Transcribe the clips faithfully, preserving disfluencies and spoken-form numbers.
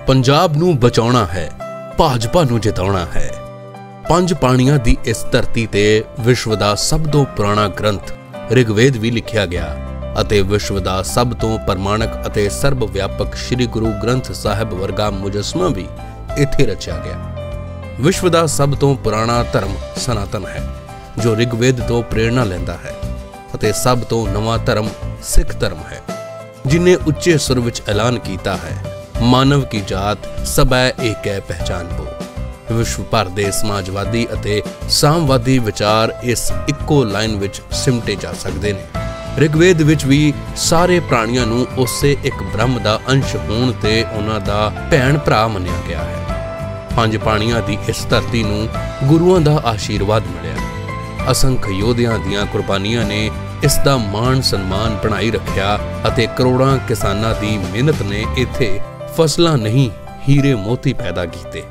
पंजाब नूं बचाउणा है, भाजपा नूं जिताउणा है। पंज पाणियां दी इस धरती ते विश्व दा सब तो पुराना ग्रंथ ऋग्वेद भी लिखिया गया अते विश्व दा सब तो प्रमाणक अते सर्व व्यापक श्री गुरु ग्रंथ साहिब वर्गा मुजस्मा भी इत्थे रचिया गया। विश्व दा सब तो पुराना धर्म सनातन है जो ऋग्वेद तो प्रेरणा लैंदा है अते सब तो नवा धर्म सिख धर्म है जिन्हें उच्चे सुर विच ऐलान कीता है, मानव की जात सबै एक है पहचान पो। विश्व भर दे समाजवादी अते सामवादी विचार इस इक्को लाइन विच सिमटे जा सकते ने। ऋग्वेद विच भी सारे प्राणियां नूं उसे एक ब्रह्म दा अंश होण ते उन्हां दा भैण भरा मन्निया गया है। पंज पाणियां दी इस धरती नूं गुरुआं दा आशीर्वाद मिलिया। असंख्य योधियां दियां कुर्बानियां ने इस दा मान सन्मान बनाई रखिया अते करोड़ां किसानां दी मेहनत ने इत्थे फसलां नहीं हीरे मोती पैदा कीते।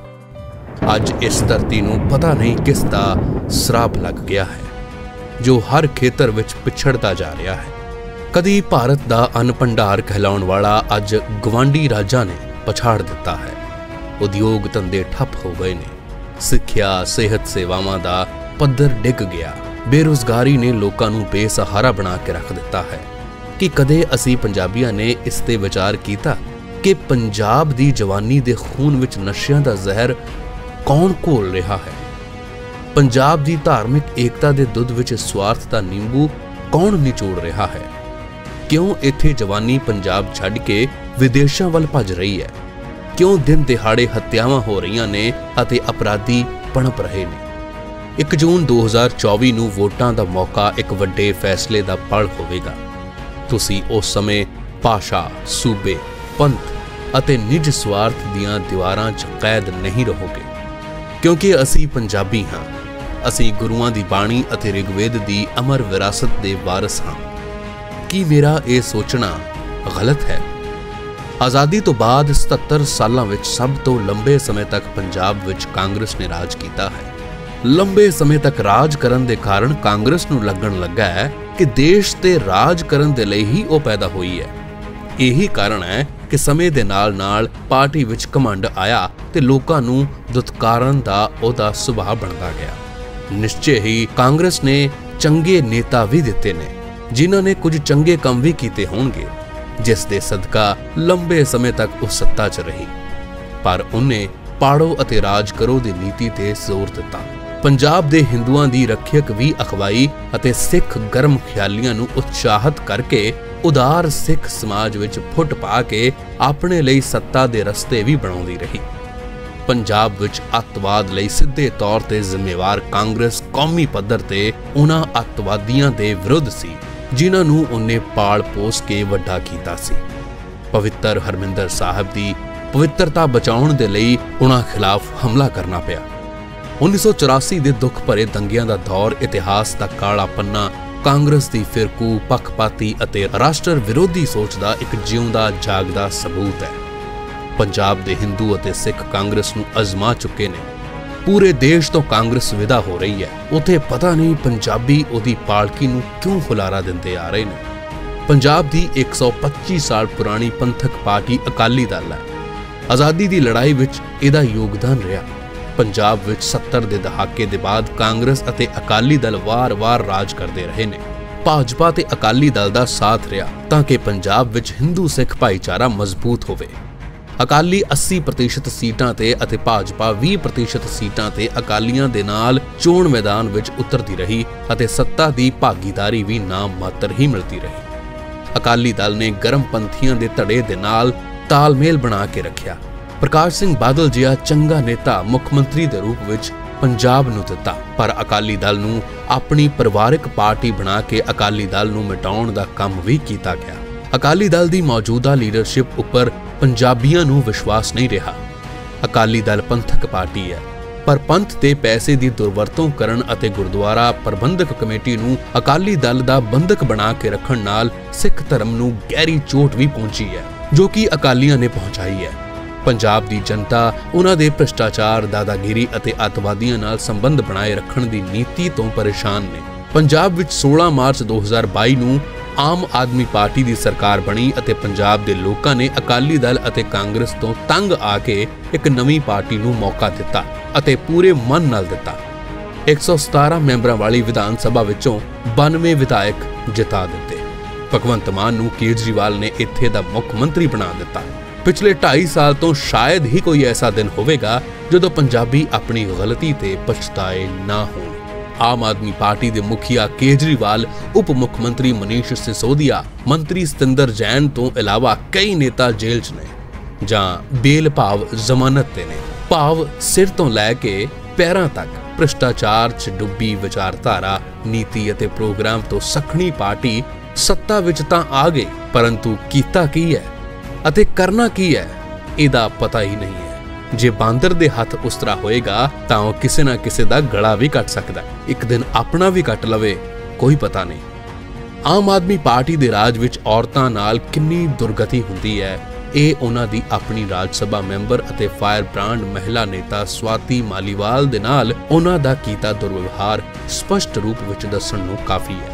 अज इस धरती नूं पता नहीं किस दा श्राप लग गया है जो हर खेतर विच पिछड़ता जा रहा है। कदी भारत दा अन्न भंडार कहलाउण वाला अज गवांडी राजां ने पछाड़ दिता है। उद्योग धंधे ठप हो गए ने। सिक्ख्या सेहत सेवावां दा पद्धर डिग गया। बेरोजगारी ने लोकां नूं बेसहारा बना के रख दिता है। कि कदे असीं पंजाबियां ने इस ते विचार कीता कि पंजाब दी जवानी दे खून विच नशियां दा जहर कौन घोल रहा है? पंजाब दी धार्मिक एकता दे दुध विच स्वार्थ दा नींबू कौन निचोड़ रहा है? क्यों इत्थे जवानी पंजाब छड्ड के विदेशां वल भज रही है? क्यों दिन दिहाड़े हत्यावां हो रही ने अते अपराधी पणप रहे ने? एक जून दो हज़ार चौबीस नूं वोटां दा मौका एक वड्डे फैसले दा पल होवेगा। तुसीं उस समय भाषा, सूबे, पंथ अते निज स्वार्थ दियां दीवारां च कैद नहीं रहोगे क्योंकि असी पंजाबी हां। असी गुरुआं दी बाणी अते ऋग्वेद दी अमर विरासत दे वारिस हां। की मेरा ये सोचना गलत है? आज़ादी तो बाद सतहत्तर सालां विच सब तो लंबे समय तक पंजाब विच कांग्रेस ने राज कीता है। लंबे समय तक राज करन दे कारण कांग्रेस नूं लगन लगा है कि देश ते राज करन दे लई ही वो पैदा हुई है। यही कारण है कि समय दे नाल नाल पार्टी विच घमंड आया ते लोकां नूं दुत्कारन दा ओहदा सुभाव बनदा गया। निश्चय ही कांग्रेस ने चंगे नेता भी दिते ने जिन्हां ने कुछ चंगे काम भी कीते होणगे जिस दे सदका लंबे समय तक उस सत्ता च रही। पर उन्हें पाड़ो अते राज करो दी नीति ते जोर दिता। पंजाब दे हिंदुआं दी रखियक भी अखवाई अते सिख गर्म ख्यालियां नूं उत्साहित करके उदार सिख समाज विच फुट पा के अपने लिए सत्ता दे रस्ते भी बनाउंदी रही। पंजाब विच अतवाद लई सिद्धे तौर ते जिम्मेवार कांग्रेस कौमी पद्धर ते उन्हां अतवादियां दे विरुद्ध सी जिन्हां नूं उन्हें पाल पोस के वड्डा कीता सी। पवित्र हरमिंदर साहिब दी पवित्रता बचाउण दे लई उन्हां खिलाफ हमला करना पिया। उन्नीस सौ चौरासी दे दुख भरे दंगियां दा दौर इतिहास दा काला पन्ना कांग्रेस दी फिरकू पक्षपाती अते राष्ट्र विरोधी सोच दा एक जिउंदा जागदा सबूत है। पंजाब दे हिंदू अते सिख कांग्रेस नूं अजमा चुके ने। पूरे देश तो कांग्रेस विदा हो रही है। उथे पता नहीं पंजाबी ओदी पालकी नूं क्यों हुलारा दिंदे आ रहे ने। पंजाब दी एक सौ पच्चीस साल पुरानी पंथक पार्टी अकाली दल है। आज़ादी दी लड़ाई विच इहदा योगदान रहा। पंजाब विच सत्तर दे दहाके दे बाद कांग्रेस अते अकाली दल वार-वार राज करते रहे ने। भाजपा ते अकाली दल दा साथ रहा ताकि पंजाब विच हिंदू सिख भाईचारा मजबूत होवे। अकाली अस्सी प्रतिशत सीटां ते अते भाजपा बीस प्रतिशत सीटां ते अकालियां दे नाल चोण मैदान विच उतरती रही अते सत्ता दी भागीदारी भी नाम मात्र ही मिलती रही। अकाली दल ने गर्म पंथियां दे धड़े दे नाल तालमेल बना के रखिया। प्रकाश सिंह बादल जिहा चंगा नेता मुख्यमंत्री दे रूप विच पंजाब नूं दिता पर अकाली दल नूं अपनी परिवारिक पार्टी बना के अकाली दल नूं मिटाउण दा काम भी कीता गया। अकाली दल दी मौजूदा लीडरशिप उपर पंजाबियां नूं विश्वास नहीं रहा। अकाली दल पंथक पार्टी है पर पंथ ते पैसे दी दुरवरतों करन अते गुरुद्वारा प्रबंधक कमेटी नूं अकाली दल दा बंधक बना के रखण नाल सिख धर्म नूं गहरी चोट भी पहुंची है जो कि अकालियां ने पहुंचाई है। पंजाब दी जनता उन्हां दे भ्रष्टाचार, दादागिरी अते अतवादियां नाल संबंध बनाए रखण दी नीति तो परेशान ने। पंजाब विच सोलह मार्च दो हज़ार बाईस नूं ਆਮ ਆਦਮੀ ਪਾਰਟੀ ਦੀ ਸਰਕਾਰ ਬਣੀ ਅਤੇ ਪੰਜਾਬ ਦੇ ਲੋਕਾਂ ਨੇ ਅਕਾਲੀ ਦਲ ਅਤੇ ਕਾਂਗਰਸ ਤੋਂ ਤੰਗ ਆ ਕੇ ਇੱਕ ਨਵੀਂ ਪਾਰਟੀ ਨੂੰ ਮੌਕਾ ਦਿੱਤਾ ਅਤੇ ਪੂਰੇ ਮਨ ਨਾਲ ਦਿੱਤਾ। ਇੱਕ ਸੌ ਸਤਾਰਾਂ ਮੈਂਬਰਾਂ ਵਾਲੀ ਵਿਧਾਨ ਸਭਾ ਵਿੱਚੋਂ ਬਾਨਵੇਂ ਵਿਧਾਇਕ ਜਿਤਾ ਦਿੱਤੇ। ਭਗਵੰਤ ਮਾਨ ਨੂੰ ਕੇਜਰੀਵਾਲ ਨੇ ਇੱਥੇ ਦਾ ਮੁੱਖ ਮੰਤਰੀ ਬਣਾ ਦਿੱਤਾ। ਪਿਛਲੇ ਢਾਈ ਸਾਲ ਤੋਂ ਸ਼ਾਇਦ ਹੀ ਕੋਈ ਐਸਾ ਦਿਨ ਹੋਵੇਗਾ ਜਦੋਂ ਪੰਜਾਬੀ ਆਪਣੀ ਗਲਤੀ ਤੇ ਪਛਤਾਏ ਨਾ ਹੋਣ। ਆਮ ਆਦਮੀ ਪਾਰਟੀ ਦੇ ਮੁਖੀਆ ਕੇਜਰੀਵਾਲ, ਉਪ ਮੁੱਖ ਮੰਤਰੀ ਮਨੀਸ਼ ਸਿਸੋਦੀਆ, ਮੰਤਰੀ ਸਤਿੰਦਰ ਜੈਨ ਤੋਂ ਇਲਾਵਾ ਕਈ ਨੇਤਾ ਜੇਲ੍ਹ 'ਚ ਨੇ ਜਾਂ ਬੇਲ ਭਾਵ ਜ਼ਮਾਨਤ ਤੇ ਨੇ। ਭਾਵ ਸਿਰ ਤੋਂ ਲੈ ਕੇ ਪੈਰਾਂ ਤੱਕ ਭ੍ਰਿਸ਼ਟਾਚਾਰ 'ਚ ਡੁੱਬੀ ਵਿਚਾਰਧਾਰਾ, ਨੀਤੀ ਅਤੇ ਪ੍ਰੋਗਰਾਮ ਤੋਂ ਸਖਣੀ ਪਾਰਟੀ ਸੱਤਾ ਵਿੱਚ ਤਾਂ ਆ ਗਈ, ਪਰੰਤੂ ਕੀਤਾ ਕੀ ਹੈ ਅਤੇ ਕਰਨਾ ਕੀ ਹੈ ਇਹਦਾ ਪਤਾ ਹੀ ਨਹੀਂ ਹੈ। ਜੇ ਬਾਂਦਰ ਦੇ ਹੱਥ ਉਸ ਤਰ੍ਹਾਂ ਹੋਏਗਾ ਤਾਂ ਉਹ ਕਿਸੇ ਨਾ ਕਿਸੇ ਦਾ ਗਲਾ ਵੀ ਕੱਟ ਸਕਦਾ, ਇੱਕ ਦਿਨ ਆਪਣਾ ਵੀ ਕੱਟ ਲਵੇ, ਕੋਈ ਪਤਾ ਨਹੀਂ। ਆਮ ਆਦਮੀ ਪਾਰਟੀ ਦੇ ਰਾਜ ਵਿੱਚ ਔਰਤਾਂ ਨਾਲ ਕਿੰਨੀ ਦੁਰਗਤੀ ਹੁੰਦੀ ਹੈ, ਇਹ ਉਹਨਾਂ ਦੀ ਆਪਣੀ ਰਾਜ ਸਭਾ ਮੈਂਬਰ ਅਤੇ ਫਾਇਰ ਬ੍ਰਾਂਡ ਮਹਿਲਾ ਨੇਤਾ ਸਵਾਤੀ ਮਾਲੀਵਾਲ ਦੇ ਨਾਲ ਉਹਨਾਂ ਦਾ ਕੀਤਾ ਦੁਰਵਿਵਹਾਰ ਸਪਸ਼ਟ ਰੂਪ ਵਿੱਚ ਦੱਸਣ ਨੂੰ ਕਾਫੀ ਹੈ।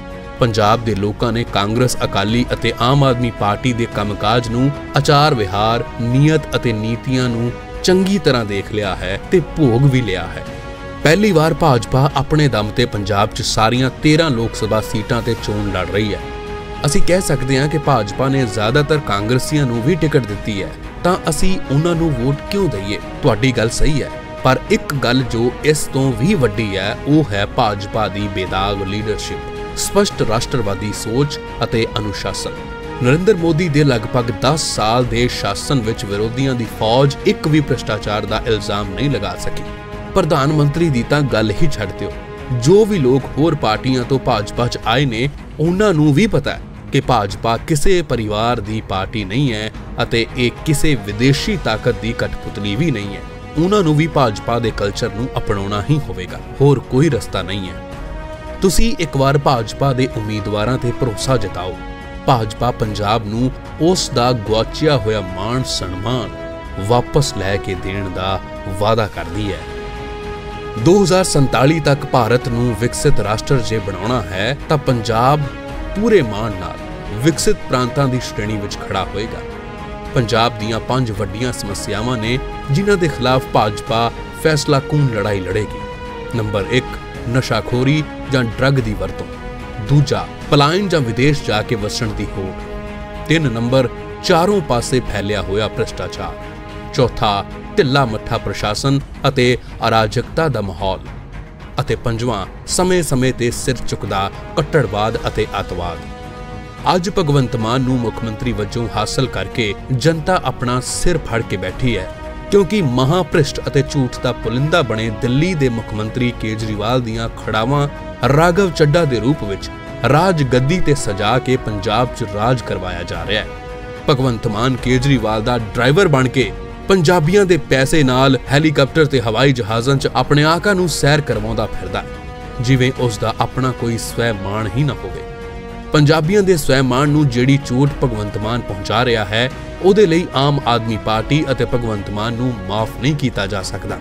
ਪੰਜਾਬ ਦੇ ਲੋਕਾਂ ਨੇ ਕਾਂਗਰਸ, ਅਕਾਲੀ ਅਤੇ ਆਮ ਆਦਮੀ ਪਾਰਟੀ ਦੇ ਕੰਮਕਾਜ ਨੂੰ, ਆਚਾਰ ਵਿਹਾਰ, ਨੀਅਤ ਅਤੇ ਨੀਤੀਆਂ ਨੂੰ ਚੰਗੀ ਤਰ੍ਹਾਂ ਦੇਖ ਲਿਆ ਹੈ ਤੇ ਭੋਗ ਵੀ ਲਿਆ ਹੈ। ਪਹਿਲੀ ਵਾਰ ਭਾਜਪਾ ਆਪਣੇ ਦਮ ਤੇ ਪੰਜਾਬ 'ਚ ਸਾਰੀਆਂ ਤੇਰਾਂ ਲੋਕ ਸਭਾ ਸੀਟਾਂ ਤੇ ਚੋਣ ਲੜ ਰਹੀ ਹੈ। ਅਸੀਂ ਕਹਿ ਸਕਦੇ ਹਾਂ ਕਿ ਭਾਜਪਾ ਨੇ ਜ਼ਿਆਦਾਤਰ ਕਾਂਗਰਸੀਆਂ ਨੂੰ ਵੀ ਟਿਕਟ ਦਿੱਤੀ ਹੈ, ਤਾਂ ਅਸੀਂ ਉਹਨਾਂ ਨੂੰ ਵੋਟ ਕਿਉਂ ਦਈਏ? ਤੁਹਾਡੀ ਗੱਲ ਸਹੀ ਹੈ, ਪਰ ਇੱਕ ਗੱਲ ਜੋ ਇਸ ਤੋਂ ਵੀ ਵੱਡੀ ਹੈ ਉਹ ਹੈ ਭਾਜਪਾ ਦੀ ਬੇਦਾਗ ਲੀਡਰਸ਼ਿਪ, ਸਪਸ਼ਟ ਰਾਸ਼ਟਰਵਾਦੀ ਸੋਚ ਅਤੇ ਅਨੁਸ਼ਾਸਨ। ਨਰਿੰਦਰ ਮੋਦੀ ਦੇ ਲਗਭਗ ਦਸ ਸਾਲ ਦੇ ਸ਼ਾਸਨ ਵਿੱਚ ਵਿਰੋਧੀਆਂ ਦੀ ਫੌਜ ਇੱਕ ਵੀ ਭ੍ਰਿਸ਼ਟਾਚਾਰ ਦਾ ਇਲਜ਼ਾਮ ਨਹੀਂ ਲਗਾ ਸਕੀ। ਪ੍ਰਧਾਨ ਮੰਤਰੀ ਦੀ ਤਾਂ ਗੱਲ ਹੀ ਛੱਡ ਦਿਓ, ਜੋ ਵੀ ਲੋਕ ਹੋਰ ਪਾਰਟੀਆਂ ਤੋਂ ਭਾਜਪਾ 'ਚ ਆਏ ਨੇ ਉਹਨਾਂ ਨੂੰ ਵੀ ਪਤਾ ਹੈ ਕਿ ਭਾਜਪਾ ਕਿਸੇ ਪਰਿਵਾਰ ਦੀ ਪਾਰਟੀ ਨਹੀਂ ਹੈ ਅਤੇ ਇਹ ਕਿਸੇ ਵਿਦੇਸ਼ੀ ਤਾਕਤ ਦੀ ਕਠਪੁਤਲੀ ਵੀ ਨਹੀਂ ਹੈ। ਉਹਨਾਂ ਨੂੰ ਵੀ ਭਾਜਪਾ ਦੇ ਕਲਚਰ ਨੂੰ ਅਪਣਾਉਣਾ ਹੀ ਹੋਵੇਗਾ, ਹੋਰ ਕੋਈ ਰਸਤਾ ਨਹੀਂ ਹੈ। ਤੁਸੀਂ ਇੱਕ ਵਾਰ ਭਾਜਪਾ ਦੇ ਉਮੀਦਵਾਰਾਂ ਤੇ ਭਰੋਸਾ ਜਤਾਓ। ਭਾਜਪਾ ਪੰਜਾਬ ਨੂੰ ਉਸ ਦਾ ਗੁਆਚਿਆ ਹੋਇਆ ਮਾਣ ਸਨਮਾਨ ਵਾਪਸ ਲੈ ਕੇ ਦੇਣ ਦਾ ਵਾਅਦਾ ਕਰਦੀ ਹੈ। ਦੋ ਹਜ਼ਾਰ ਸੰਤਾਲੀ ਤੱਕ ਭਾਰਤ ਨੂੰ ਵਿਕਸਿਤ ਰਾਸ਼ਟਰ ਜੇ ਬਣਾਉਣਾ ਹੈ ਤਾਂ ਪੰਜਾਬ ਪੂਰੇ ਮਾਣ ਨਾਲ ਵਿਕਸਿਤ ਪ੍ਰਾਂਤਾਂ ਦੀ ਸ਼੍ਰੇਣੀ ਵਿੱਚ ਖੜਾ ਹੋਏਗਾ। ਪੰਜਾਬ ਦੀਆਂ ਪੰਜ ਵੱਡੀਆਂ ਸਮੱਸਿਆਵਾਂ ਨੇ ਜਿਨ੍ਹਾਂ ਦੇ ਖਿਲਾਫ ਭਾਜਪਾ ਫੈਸਲਾਕੁਨ ਲੜਾਈ ਲੜੇਗੀ। ਨੰਬਰ ਇੱਕ, ਨਸ਼ਾਖੋਰੀ ਜਾਂ ਡਰੱਗ ਦੀ ਵਰਤੋਂ। ਦੂਜਾ, ਪਲਾਇਨ ਜਾਂ ਵਿਦੇਸ਼ ਜਾ ਕੇ ਵਸਣ ਦੀ ਹੋੜ। ਤਿੰਨ ਨੰਬਰ, ਚਾਰੋਂ ਪਾਸੇ ਫੈਲਿਆ ਹੋਇਆ ਭ੍ਰਿਸ਼ਟਾਚਾਰ। ਚੌਥਾ, ਢਿੱਲਾ ਮੱਠਾ ਪ੍ਰਸ਼ਾਸਨ ਅਤੇ ਅਰਾਜਕਤਾ ਦਾ ਮਾਹੌਲ। ਅਤੇ ਪੰਜਵਾਂ, ਸਮੇਂ-ਸਮੇਂ ਤੇ ਸਿਰ ਚੁੱਕਦਾ ਕੱਟੜਵਾਦ ਅਤੇ ਅੱਤਵਾਦ। ਅੱਜ ਭਗਵੰਤ ਮਾਨ ਨੂੰ ਮੁੱਖ ਮੰਤਰੀ ਵਜੋਂ ਹਾਸਲ ਕਰਕੇ ਜਨਤਾ ਆਪਣਾ ਸਿਰ ਫੜ ਕੇ ਬੈਠੀ ਹੈ, ਕਿਉਂਕਿ ਮਹਾਭ੍ਰਿਸ਼ਟ ਅਤੇ ਝੂਠ ਦਾ ਪੁਲਿੰਦਾ ਬਣੇ ਦਿੱਲੀ ਦੇ ਮੁੱਖ ਮੰਤਰੀ ਕੇਜਰੀਵਾਲ ਦੀਆਂ ਖੜਾਵਾਂ ਰਾਘਵ ਚੱਡਾ ਦੇ ਰੂਪ ਵਿੱਚ ਰਾਜ ਗੱਦੀ ਤੇ ਸਜਾ ਕੇ ਪੰਜਾਬ 'ਚ ਰਾਜ ਕਰਵਾਇਆ ਜਾ ਰਿਹਾ ਹੈ। ਭਗਵੰਤ ਮਾਨ ਕੇਜਰੀਵਾਲ ਦਾ ਡਰਾਈਵਰ ਬਣ ਕੇ ਪੰਜਾਬੀਆਂ ਦੇ ਪੈਸੇ ਨਾਲ ਹੈਲੀਕਾਪਟਰ ਤੇ ਹਵਾਈ ਜਹਾਜ਼ਾਂ 'ਚ ਆਪਣੇ ਆਕਾ ਨੂੰ ਸੈਰ ਕਰਵਾਉਂਦਾ ਫਿਰਦਾ, ਜਿਵੇਂ ਉਸ ਦਾ ਆਪਣਾ ਕੋਈ ਸਵੈ ਮਾਣ ਹੀ ਨਾ ਹੋਵੇ। ਪੰਜਾਬੀਆਂ ਦੇ ਸਵੈ ਮਾਣ ਨੂੰ ਜਿਹੜੀ ਚੋਟ ਭਗਵੰਤ ਮਾਨ ਪਹੁੰਚਾ ਰਿਹਾ ਹੈ, ਉਹਦੇ ਲਈ ਆਮ ਆਦਮੀ ਪਾਰਟੀ ਅਤੇ ਭਗਵੰਤ ਮਾਨ ਨੂੰ ਮਾਫ ਨਹੀਂ ਕੀਤਾ ਜਾ ਸਕਦਾ।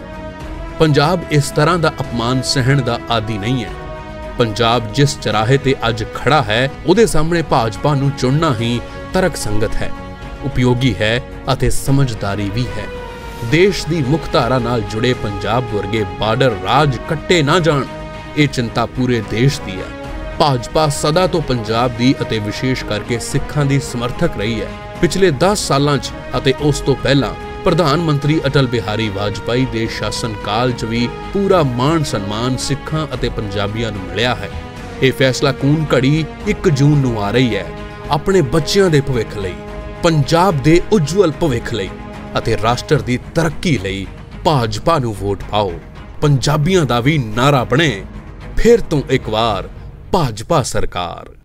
ਪੰਜਾਬ ਇਸ ਤਰ੍ਹਾਂ ਦਾ ਅਪਮਾਨ ਸਹਿਣ ਦਾ ਆਦੀ ਨਹੀਂ ਹੈ। ਪੰਜਾਬ ਜਿਸ ਚਰਾਹੇ ਤੇ ਅੱਜ ਖੜਾ ਹੈ, ਉਹਦੇ ਸਾਹਮਣੇ ਭਾਜਪਾ ਨੂੰ ਚੁਣਨਾ ਹੀ ਤਰਕ ਸੰਗਤ ਹੈ, ਉਪਯੋਗੀ ਹੈ ਅਤੇ ਸਮਝਦਾਰੀ ਵੀ ਹੈ। ਦੇਸ਼ ਦੀ ਮੁੱਖ ਧਾਰਾ ਨਾਲ ਜੁੜੇ ਪੰਜਾਬ ਵਰਗੇ ਬਾਰਡਰ ਰਾਜ ਕੱਟੇ ਨਾ ਜਾਣ, ਇਹ ਚਿੰਤਾ ਪੂਰੇ ਦੇਸ਼ ਦੀ ਹੈ। ਭਾਜਪਾ ਸਦਾ ਤੋਂ ਪੰਜਾਬ ਦੀ ਅਤੇ ਵਿਸ਼ੇਸ਼ ਕਰਕੇ ਸਿੱਖਾਂ ਦੀ ਸਮਰਥਕ ਰਹੀ ਹੈ। ਪਿਛਲੇ ਦਸ ਸਾਲਾਂ 'ਚ ਅਤੇ ਉਸ ਤੋਂ ਪਹਿਲਾਂ ਪ੍ਰਧਾਨ ਮੰਤਰੀ ਅਟਲ ਬਿਹਾਰੀ ਵਾਜਪਾਈ ਦੇ ਸ਼ਾਸਨ ਕਾਲ 'ਚ ਵੀ ਪੂਰਾ ਮਾਣ ਸਨਮਾਨ ਸਿੱਖਾਂ ਅਤੇ ਪੰਜਾਬੀਆਂ ਨੂੰ ਮਿਲਿਆ ਹੈ। ਇਹ ਫੈਸਲਾਕੁਨ ਘੜੀ ਇੱਕ ਜੂਨ ਨੂੰ ਆ ਰਹੀ ਹੈ। ਆਪਣੇ ਬੱਚਿਆਂ ਦੇ ਭਵਿੱਖ ਲਈ, ਪੰਜਾਬ ਦੇ ਉਜਵਲ ਭਵਿੱਖ ਲਈ ਅਤੇ ਰਾਸ਼ਟਰ ਦੀ ਤਰੱਕੀ ਲਈ ਭਾਜਪਾ ਨੂੰ ਵੋਟ ਪਾਓ। ਪੰਜਾਬੀਆਂ ਦਾ ਵੀ ਨਾਰਾ ਬਣੇ ਫਿਰ ਤੋਂ ਇੱਕ ਵਾਰ ਭਾਜਪਾ ਸਰਕਾਰ।